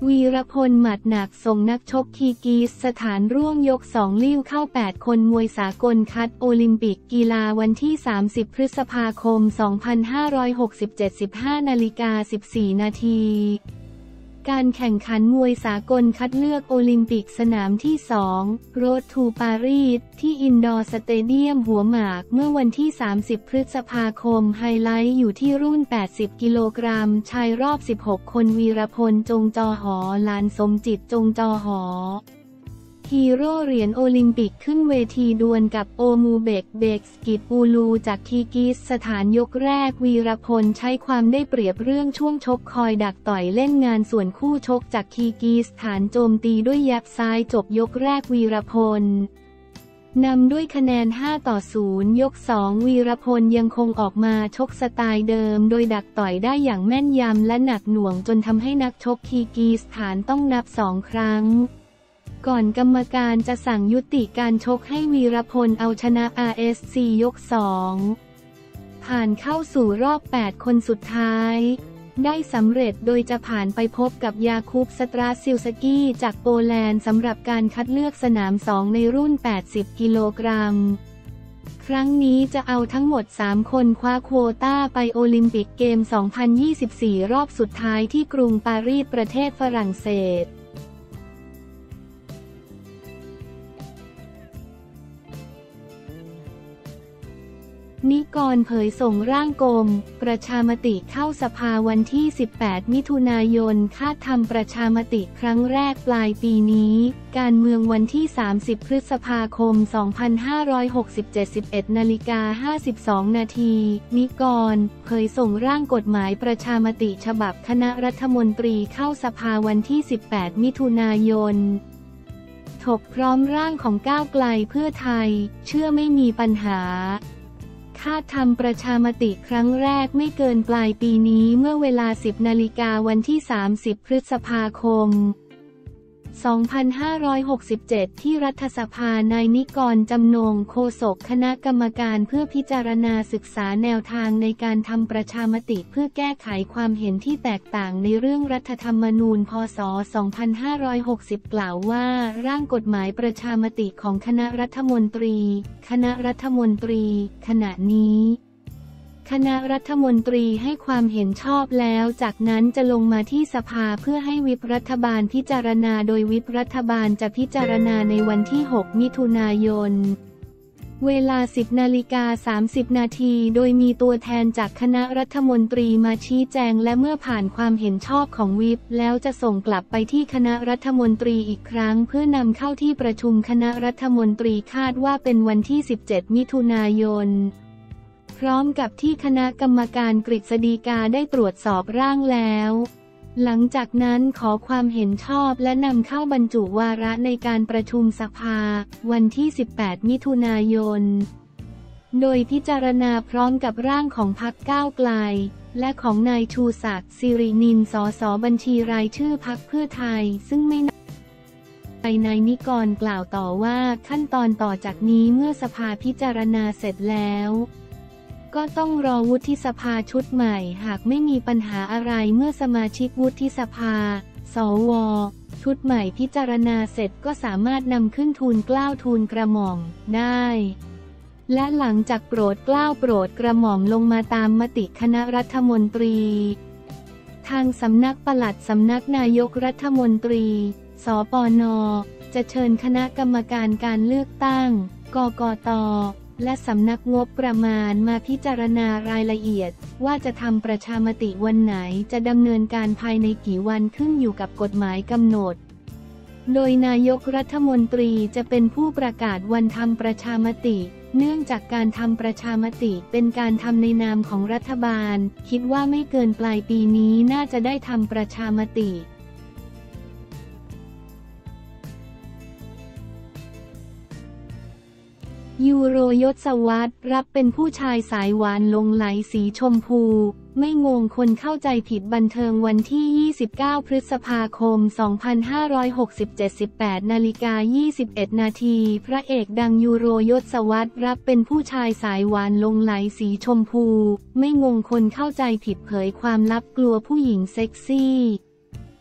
วีรพลหมัดหนักส่งนักชกคีร์กีสสถานร่วงยก2ลิ่วเข้า8คนมวยสากลคัดโอลิมปิกกีฬาวันที่30พฤษภาคม2567 15:14 นาทีการแข่งขันมวยสากลคัดเลือกโอลิมปิกสนามที่2โรดทูปารีสที่อินดอร์สเตเดียมหัวหมากเมื่อวันที่30พฤษภาคมไฮไลท์อยู่ที่รุ่น80กิโลกรัมชายรอบ16คนวีรพลจงจอหอหลานสมจิตจงจอหอฮีโร่เหรียญโอลิมปิกขึ้นเวทีดวลกับโอมูเบกเบกสกิดอูลูจากคีร์กีสสถานยกแรกวีรพลใช้ความได้เปรียบเรื่องช่วงชกคอยดักต่อยเล่นงานส่วนคู่ชกจากคีร์กีสฐานโจมตีด้วยยับซ้ายจบยกแรกวีรพลนำด้วยคะแนน5-0ยก2วีรพลยังคงออกมาชกสไตล์เดิมโดยดักต่อยได้อย่างแม่นยำและหนักหน่วงจนทำให้นักชกคีร์กีสฐานต้องนับ2ครั้งก่อนกรรมการจะสั่งยุติการชกให้วีรพลเอาชนะ RSC ยก2ผ่านเข้าสู่รอบ8คนสุดท้ายได้สำเร็จโดยจะผ่านไปพบกับยาคูบสตราซิลสกี้จากโปแลนด์สำหรับการคัดเลือกสนาม2ในรุ่น80กิโลกรัมครั้งนี้จะเอาทั้งหมด3คนคว้าโควต้าไปโอลิมปิกเกม 2024 รอบสุดท้ายที่กรุงปารีสประเทศฝรั่งเศสนิกรเผยส่งร่างกลมประชามติเข้าสภาวันที่18มิถุนายนคาดทำประชามติครั้งแรกปลายปีนี้การเมืองวันที่30พฤษภาคม2567 11:52 นาทีนิกรเผยส่งร่างกฎหมายประชามติฉบับคณะรัฐมนตรีเข้าสภาวันที่18มิถุนายนถกพร้อมร่างของก้าวไกลเพื่อไทยเชื่อไม่มีปัญหาคาดทำประชามติครั้งแรกไม่เกินปลายปีนี้เมื่อเวลา 10 นาฬิกาวันที่30พฤษภาคม2567ที่รัฐสภานายนิกรจำนงโฆษกคณะกรรมการเพื่อพิจารณาศึกษาแนวทางในการทำประชามติเพื่อแก้ไขความเห็นที่แตกต่างในเรื่องรัฐธรรมนูญพ.ศ. 2560 กล่าวว่าร่างกฎหมายประชามติของคณะรัฐมนตรีขณะนี้คณะรัฐมนตรีให้ความเห็นชอบแล้วจากนั้นจะลงมาที่สภาเพื่อให้วิปรัฐบาลพิจารณาโดยวิปรัฐบาลจะพิจารณาในวันที่6มิถุนายนเวลา 10:30 นาทีโดยมีตัวแทนจากคณะรัฐมนตรีมาชี้แจงและเมื่อผ่านความเห็นชอบของวิปแล้วจะส่งกลับไปที่คณะรัฐมนตรีอีกครั้งเพื่อนำเข้าที่ประชุมคณะรัฐมนตรีคาดว่าเป็นวันที่17มิถุนายนพร้อมกับที่คณะกรรมการกฤษฎีกาได้ตรวจสอบร่างแล้วหลังจากนั้นขอความเห็นชอบและนำเข้าบรรจุวาระในการประชุมสภาวันที่18มิถุนายนโดยพิจารณาพร้อมกับร่างของพรรคก้าวไกลและของนายชูศักดิ์สิรินินสสบัญชีรายชื่อพรรคเพื่อไทยซึ่งไม่นายนิกรกล่าวต่อว่าขั้นตอนต่อจากนี้เมื่อสภาพิจารณาเสร็จแล้วก็ต้องรอวุฒิสภาชุดใหม่หากไม่มีปัญหาอะไรเมื่อสมาชิกวุฒิสภาสวชุดใหม่พิจารณาเสร็จก็สามารถนำขึ้นทูลเกล้าทูลกระหม่อมได้และหลังจากโปรดเกล้าโปรดกระหม่อมลงมาตามมติคณะรัฐมนตรีทางสำนักปลัดสำนักนายกรัฐมนตรีสปน.จะเชิญคณะกรรมการการเลือกตั้งกกต.และสำนักงบประมาณมาพิจารณารายละเอียดว่าจะทำประชามติวันไหนจะดำเนินการภายในกี่วันขึ้นอยู่กับกฎหมายกำหนดโดยนายกรัฐมนตรีจะเป็นผู้ประกาศวันทำประชามติเนื่องจากการทำประชามติเป็นการทำในนามของรัฐบาลคิดว่าไม่เกินปลายปีนี้น่าจะได้ทำประชามติยูโรยศวรรษรับเป็นผู้ชายสายหวานหลงไหลสีชมพูไม่งงคนเข้าใจผิดบันเทิงวันที่29พฤษภาคม2567 18:21 นาทีพระเอกดังยูโรยศวรรษรับเป็นผู้ชายสายหวานหลงไหลสีชมพูไม่งงคนเข้าใจผิดเผยความลับกลัวผู้หญิงเซ็กซี่ฉ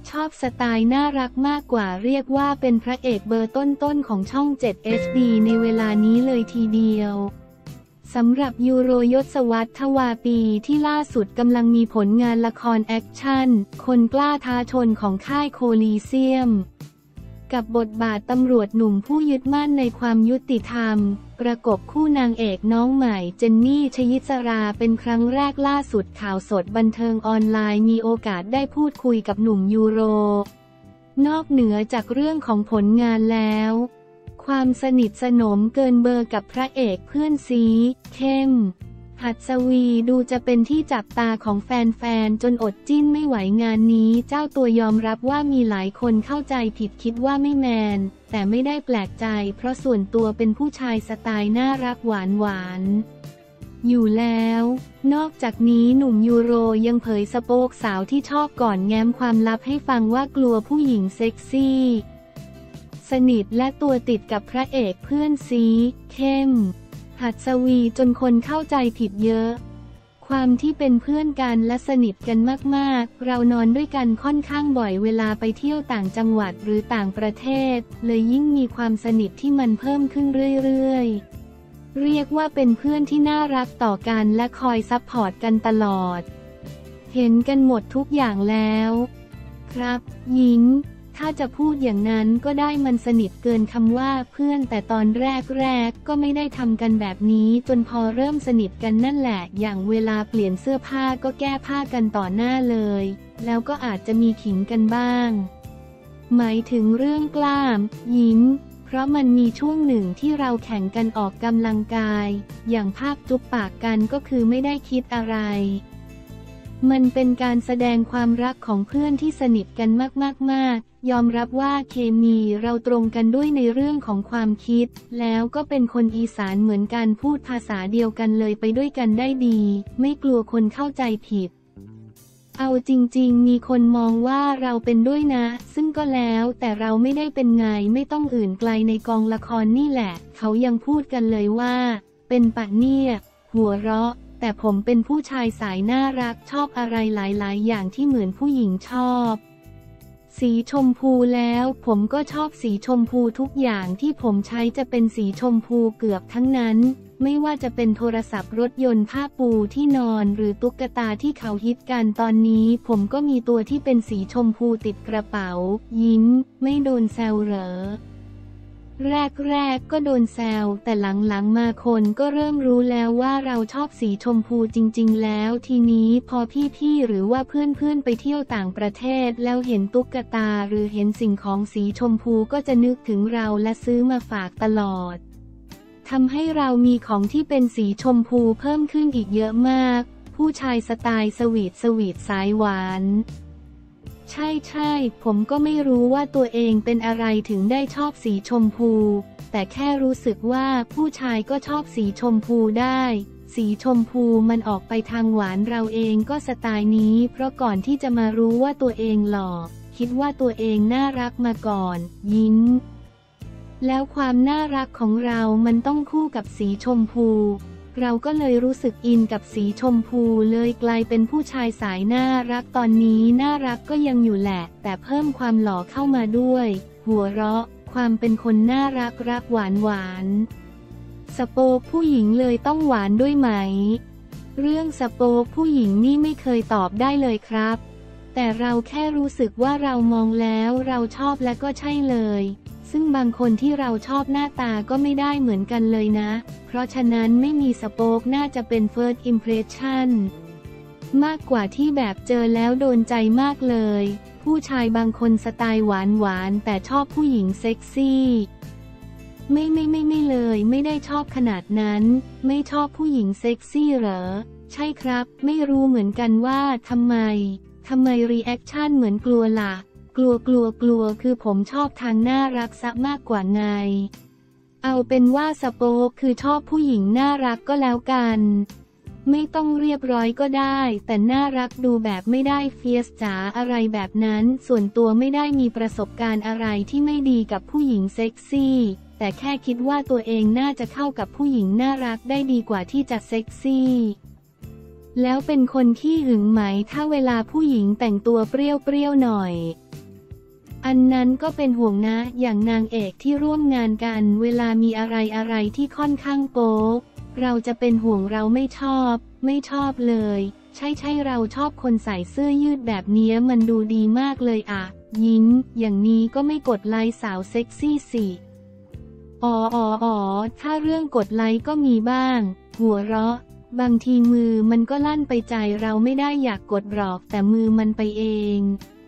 ชอบสไตล์น่ารักมากกว่าเรียกว่าเป็นพระเอกเบอร์ต้นๆของช่อง 7 HD ในเวลานี้เลยทีเดียวสำหรับยูโรยศวรรษ ทวาปีที่ล่าสุดกำลังมีผลงานละครแอคชั่นคนกล้าท้าชนของค่ายโคลีเซียมกับบทบาทตำรวจหนุ่มผู้ยึดมั่นในความยุติธรรมประกบคู่นางเอกน้องใหม่เจนนี่ชยิสราเป็นครั้งแรกล่าสุดข่าวสดบันเทิงออนไลน์มีโอกาสได้พูดคุยกับหนุ่มยูโรนอกเหนือจากเรื่องของผลงานแล้วความสนิทสนมเกินเบอร์กับพระเอกเพื่อนซีเข้มหัดสวีดูจะเป็นที่จับตาของแฟนๆจนอดจิ้นไม่ไหวงานนี้เจ้าตัวยอมรับว่ามีหลายคนเข้าใจผิดคิดว่าไม่แมนแต่ไม่ได้แปลกใจเพราะส่วนตัวเป็นผู้ชายสไตล์น่ารักหวานอยู่แล้วนอกจากนี้หนุ่มยูโรยังเผยสะโพกสาวที่ชอบก่อนแง้มความลับให้ฟังว่ากลัวผู้หญิงเซ็กซี่สนิทและตัวติดกับพระเอกเพื่อนซีเข้มหัดสวีจนคนเข้าใจผิดเยอะความที่เป็นเพื่อนกันและสนิทกันมากๆเรานอนด้วยกันค่อนข้างบ่อยเวลาไปเที่ยวต่างจังหวัดหรือต่างประเทศเลยยิ่งมีความสนิทที่มันเพิ่มขึ้นเรื่อยๆเรียกว่าเป็นเพื่อนที่น่ารักต่อกันและคอยซัพพอร์ตกันตลอดเห็นกันหมดทุกอย่างแล้วครับหญิงถ้าจะพูดอย่างนั้นก็ได้มันสนิทเกินคำว่าเพื่อนแต่ตอนแรกก็ไม่ได้ทำกันแบบนี้จนพอเริ่มสนิทกันนั่นแหละอย่างเวลาเปลี่ยนเสื้อผ้าก็แก้ผ้ากันต่อหน้าเลยแล้วก็อาจจะมีขิงกันบ้างหมายถึงเรื่องกล้ามหญิงเพราะมันมีช่วงหนึ่งที่เราแข่งกันออกกำลังกายอย่างภาพจุ๊บปากกันก็คือไม่ได้คิดอะไรมันเป็นการแสดงความรักของเพื่อนที่สนิทกันมากๆยอมรับว่าเคมีเราตรงกันด้วยในเรื่องของความคิดแล้วก็เป็นคนอีสานเหมือนกันพูดภาษาเดียวกันเลยไปด้วยกันได้ดีไม่กลัวคนเข้าใจผิดเอาจริงๆมีคนมองว่าเราเป็นด้วยนะซึ่งก็แล้วแต่เราไม่ได้เป็นไงไม่ต้องอื่นไกลในกองละครนี่แหละเขายังพูดกันเลยว่าเป็นปะเนี่ยหัวเราะแต่ผมเป็นผู้ชายสายน่ารักชอบอะไรหลายๆอย่างที่เหมือนผู้หญิงชอบสีชมพูแล้วผมก็ชอบสีชมพูทุกอย่างที่ผมใช้จะเป็นสีชมพูเกือบทั้งนั้นไม่ว่าจะเป็นโทรศัพท์รถยนต์ผ้าปูที่นอนหรือตุ๊กตาที่เขาฮิตกันตอนนี้ผมก็มีตัวที่เป็นสีชมพูติดกระเป๋ายิ้มไม่โดนแซวเหรอแรกก็โดนแซวแต่หลังๆมาคนก็เริ่มรู้แล้วว่าเราชอบสีชมพูจริงๆแล้วทีนี้พอพี่ๆหรือว่าเพื่อนๆไปเที่ยวต่างประเทศแล้วเห็นตุ๊กตาหรือเห็นสิ่งของสีชมพูก็จะนึกถึงเราและซื้อมาฝากตลอดทำให้เรามีของที่เป็นสีชมพูเพิ่มขึ้นอีกเยอะมากผู้ชายสไตล์สวีทสายหวานใช่ผมก็ไม่รู้ว่าตัวเองเป็นอะไรถึงได้ชอบสีชมพูแต่แค่รู้สึกว่าผู้ชายก็ชอบสีชมพูได้สีชมพูมันออกไปทางหวานเราเองก็สไตล์นี้เพราะก่อนที่จะมารู้ว่าตัวเองหล่อคิดว่าตัวเองน่ารักมาก่อนยิ้มแล้วความน่ารักของเรามันต้องคู่กับสีชมพูเราก็เลยรู้สึกอินกับสีชมพูเลยกลายเป็นผู้ชายสายน่ารักตอนนี้น่ารักก็ยังอยู่แหละแต่เพิ่มความหล่อเข้ามาด้วยหัวเราะความเป็นคนน่ารักหวานสโปกผู้หญิงเลยต้องหวานด้วยไหมเรื่องสโปกผู้หญิงนี่ไม่เคยตอบได้เลยครับแต่เราแค่รู้สึกว่าเรามองแล้วเราชอบและก็ใช่เลยซึ่งบางคนที่เราชอบหน้าตาก็ไม่ได้เหมือนกันเลยนะเพราะฉะนั้นไม่มีสโปกน่าจะเป็น first impression มากกว่าที่แบบเจอแล้วโดนใจมากเลยผู้ชายบางคนสไตล์หวานแต่ชอบผู้หญิงเซ็กซี่ไม่เลยไม่ได้ชอบขนาดนั้นไม่ชอบผู้หญิงเซ็กซี่เหรอใช่ครับไม่รู้เหมือนกันว่าทำไมรีแอคชั่นเหมือนกลัวล่ะกลัวคือผมชอบทางน่ารักซะมากกว่าไงเอาเป็นว่าสโปกคือชอบผู้หญิงน่ารักก็แล้วกันไม่ต้องเรียบร้อยก็ได้แต่น่ารักดูแบบไม่ได้เฟียสจ๋าอะไรแบบนั้นส่วนตัวไม่ได้มีประสบการณ์อะไรที่ไม่ดีกับผู้หญิงเซ็กซี่แต่แค่คิดว่าตัวเองน่าจะเข้ากับผู้หญิงน่ารักได้ดีกว่าที่จะเซ็กซี่แล้วเป็นคนขี้หึงไหมถ้าเวลาผู้หญิงแต่งตัวเปรี้ยวหน่อยอันนั้นก็เป็นห่วงนะอย่างนางเอกที่ร่วมงานกันเวลามีอะไรที่ค่อนข้างโป๊เราจะเป็นห่วงเราไม่ชอบเลยใช่เราชอบคนใส่เสื้อยืดแบบเนี้ยมันดูดีมากเลยอะยิ้มอย่างนี้ก็ไม่กดไลค์สาวเซ็กซี่สิอ๋อถ้าเรื่องกดไลค์ก็มีบ้างหัวเราะบางทีมือมันก็ลั่นไปใจเราไม่ได้อยากกดหรอกแต่มือมันไปเอง